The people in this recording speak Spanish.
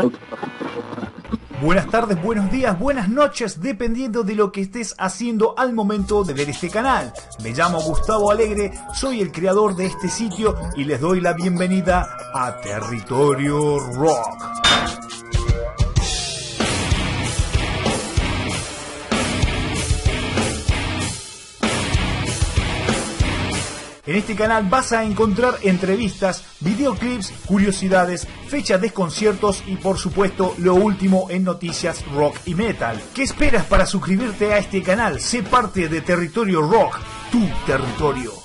Buenas tardes, buenos días, buenas noches, dependiendo de lo que estés haciendo al momento de ver este canal. Me llamo Gustavo Alegre, soy el creador de este sitio y les doy la bienvenida a Territorio Rock. En este canal vas a encontrar entrevistas, videoclips, curiosidades, fechas de conciertos y por supuesto lo último en noticias rock y metal. ¿Qué esperas para suscribirte a este canal? Sé parte de Territorio Rock, tu territorio.